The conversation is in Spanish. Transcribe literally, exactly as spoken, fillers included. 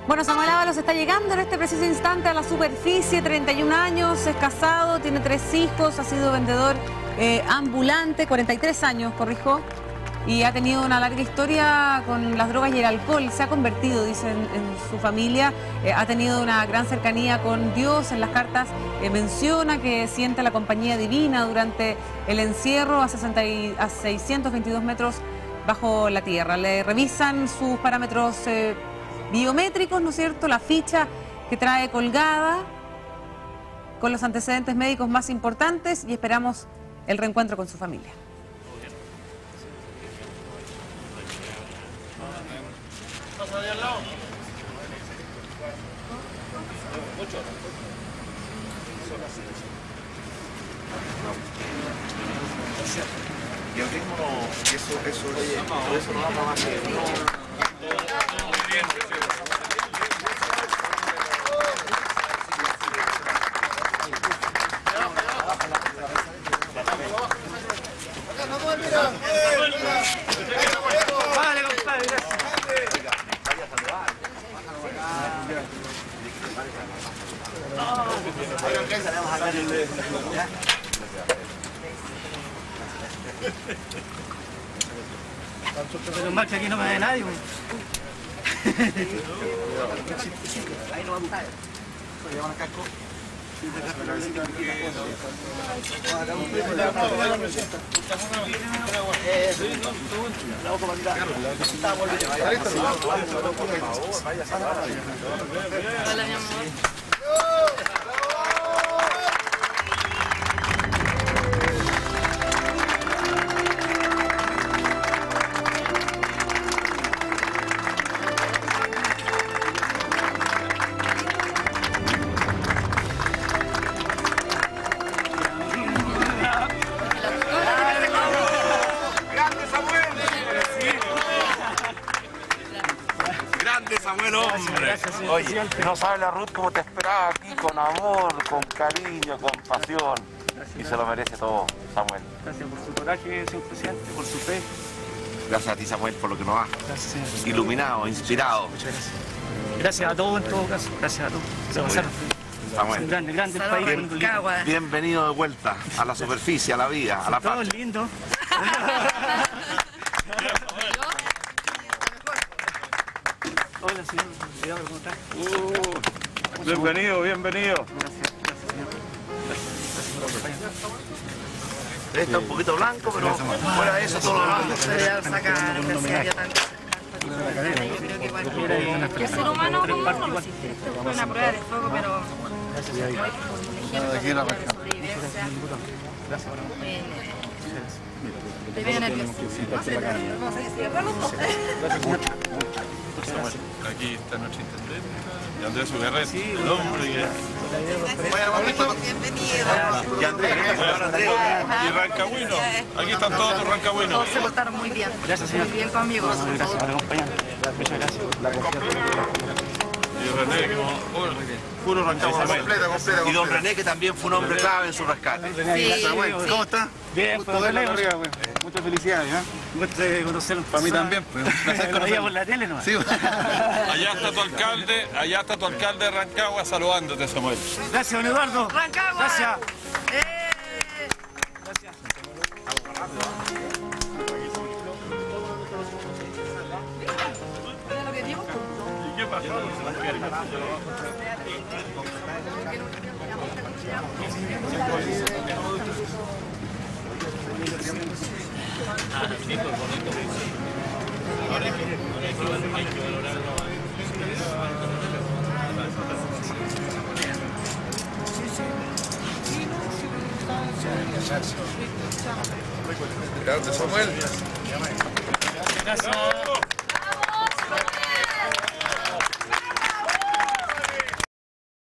Bueno, Samuel Ábalos está llegando en este preciso instante a la superficie, treinta y un años, es casado, tiene tres hijos, ha sido vendedor eh, ambulante, cuarenta y tres años, corrijo, y ha tenido una larga historia con las drogas y el alcohol. Se ha convertido, dicen, en su familia, eh, ha tenido una gran cercanía con Dios. En las cartas eh, menciona que siente la compañía divina durante el encierro a, sesenta y, a seiscientos veintidós metros bajo la tierra. Le revisan sus parámetros eh, biométricos, ¿no es cierto?, la ficha que trae colgada con los antecedentes médicos más importantes, y esperamos el reencuentro con su familia. Y el ritmo no, eso, eso, eso, eso no da para más que no. Vale, compadre, gracias. Pero más que aquí no me ve nadie. Ahí no va a buscar. Llevan el casco. Hola, mi amor. Samuel, hombre. Oye, no sabe la Ruth cómo te esperaba aquí, con amor, con cariño, con pasión. Y se lo merece todo, Samuel. Gracias por su coraje, señor presidente, por su fe. Gracias a ti, Samuel, por lo que nos has Gracias, iluminado, inspirado. Muchas gracias. Gracias a todos en todo caso. Gracias a todos. Se pasaron. Samuel. Grande, grande el país. Bien, bienvenido de vuelta a la superficie, a la vida, a la paz. Todos lindos. Hola, señor. ¿Cómo está? Uh, bienvenido, bienvenido. Gracias, gracias, señor. Gracias por acompañarnos. Está un poquito blanco, pero fuera de eso todo lo blanco. Pero sacar un mercenario tan... Yo creo que cualquier ser humano como uno, sí, esto fue una prueba de fuego, pero un ejemplo de sobrevivencia. Te veo nervioso. No sé, vamos a decir, Aquí está nuestro intendente, y Andrés Ugarrete, el hombre que... bienvenido. Y Andrés, Y Rancagüino, aquí están todos los rancagüinos. Todos se portaron muy bien. Gracias, señor. Muy bien conmigo. Gracias por acompañarnos. Muchas gracias. Y René, como bueno, puro rancagüino. y don René, que también fue un hombre clave en su rescate. Sí, ¿Cómo está? Bien, pues, Muchas felicidades, ¿eh? un gusto de conocerlo. Para mí también, pues. Un placer Lo veía conocerlo. por la tele nomás. Sí. Allá está tu alcalde, allá está tu alcalde de Rancagua saludándote, Samuel. Gracias, don Eduardo. Rancagua. Gracias. ¡Eh! Gracias. ¿Y qué pasó? Grande, Samuel. Gracias.